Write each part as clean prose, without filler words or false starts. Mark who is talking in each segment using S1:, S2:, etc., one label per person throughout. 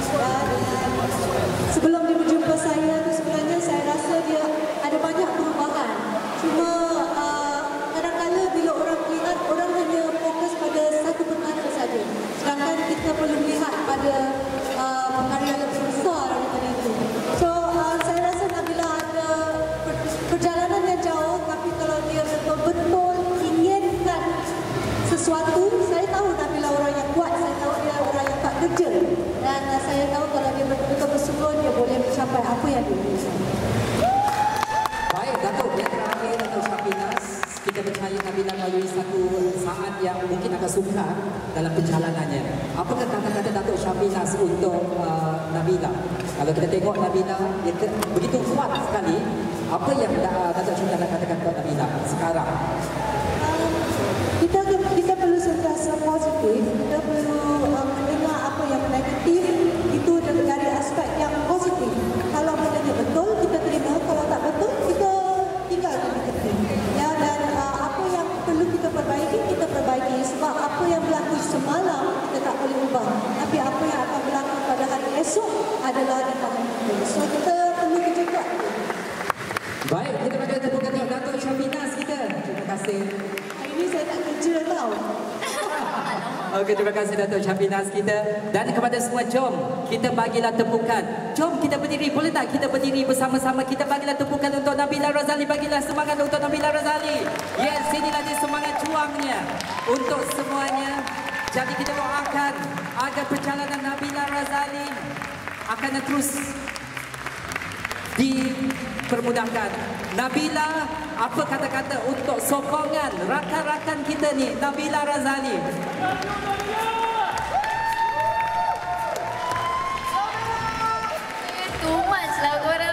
S1: ya, dan sebelum dia berjumpa saya tu sebenarnya saya rasa dia ada banyak perubahan. Cuma kadang-kadang bila orang melihat, orang hanya fokus pada satu perkara saja. Sedangkan kita perlu melihat pada perkara yang lebih besar daripada itu. So saya rasa Nabila ada perjalanan yang jauh, tapi kalau dia betul-betul inginkan sesuatu, saya tahu Nabila orang yang kuat, saya tahu dia orang yang tak kerja, dan saya tahu kalau dia betul-betul bersungguh, dia boleh mencapai apa yang dia inginkan.
S2: Baik, Datuk, yang terakhir Datuk Syafinas, kita percaya Nabila melalui satu saat yang mungkin agak sukar dalam perjalanannya. Apakah kata-kata Datuk Syafinas untuk Nabila? Kalau kita tengok Nabila, dia begitu kuat sekali. Apa yang Datuk Syafinas nak katakan kepada Nabila sekarang?
S1: Kita perlu sentiasa positif, kita perlu mendengar apa yang negatif, itu dari aspek yang positif. Kalau benda betul, kita terima. Kalau tak betul, kita tinggalkan kita. Ya, dan apa yang perlu kita perbaiki. Sebab apa yang berlaku semalam, kita tak boleh ubah. Tapi apa yang akan berlaku pada hari esok adalah di tangan kita. So, kita perlu kerja kuat.
S2: Baik, kita bagi tepukan untuk Datuk Syafinas kita. Terima kasih.
S1: Hari ini saya tak kerja tau.
S2: Okey, terima kasih Datuk Syafinas kita. Dan kepada semua, jom kita bagilah tepukan. Jom kita berdiri, boleh tak kita berdiri bersama-sama? Kita bagilah tepukan untuk Nabila Razali. Bagilah semangat untuk Nabila Razali. Yes, inilah dia semangat juangnya untuk semuanya. Jadi kita doakan agar perjalanan Nabila Razali akan terus dipermudahkan. Nabila, apa kata-kata untuk sokongan rakan-rakan kita ni, Nabila Razali?
S3: Too much lah korang.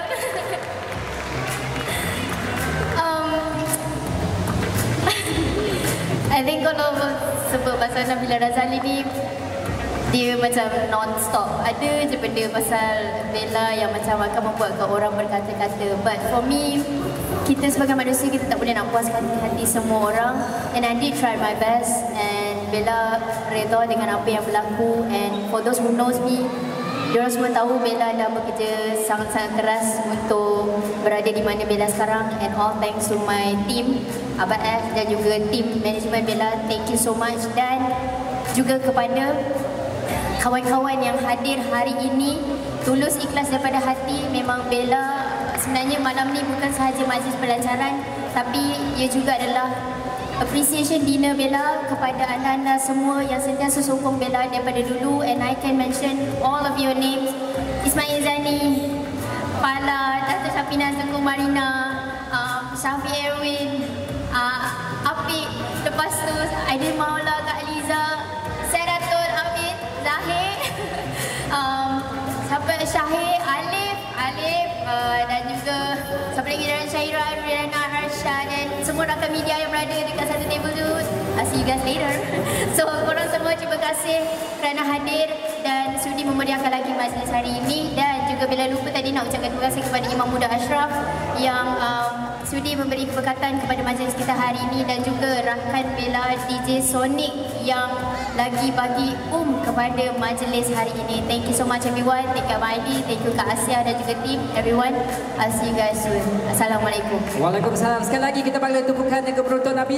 S3: I think kalau sebut pasal Nabila Razali ni, dia macam non-stop. Ada je benda pasal Bella yang macam akan membuatkan orang berkata-kata. But for me, kita sebagai manusia, kita tak boleh nak puaskan hati semua orang. And I did try my best. And Bella redha dengan apa yang berlaku. And for those who knows me, diorang semua tahu Bella dah bekerja sangat-sangat keras untuk berada di mana Bella sekarang. And all thanks to my team, Abad F dan juga team management Bella. Thank you so much. Dan juga kepada kawan-kawan yang hadir hari ini, tulus ikhlas daripada hati. Memang Bella sebenarnya malam ni bukan sahaja majlis pelajaran, tapi ia juga adalah appreciation dinner Bella kepada anda-anda semua yang sentiasa sokong Bella daripada dulu. And I can mention all of your names: Ismail Zani, Pala, Datuk Syafinas, Tengku Marina, Syafi Erwin, Apik, lepas tu Aidil Maula, Kak Liza, Seratul, Amin, Zahir, sampai Syahir, Alif, dan juga siapa lagi, dan Syairah, Riana, Harsha, dan semua rakan media yang berada dekat satu table tu. I'll see you guys later. So, korang semua terima kasih kerana hadir dan sudi memeriahkan lagi majlis hari ini. Dan juga bila lupa tadi nak ucapkan terima kasih kepada Imam Muda Ashraf yang sudi memberi keberkatan kepada majlis kita hari ini, dan juga rakan Bella DJ Sonic yang lagi bagi kepada majlis hari ini. Thank you so much everyone. Thank you Maidi, thank you Kak Asia dan juga tim everyone. I'll see you guys soon. Assalamualaikum.
S2: Waalaikumsalam. Sekali lagi kita bagi tepukan yang keberuntung Nabi.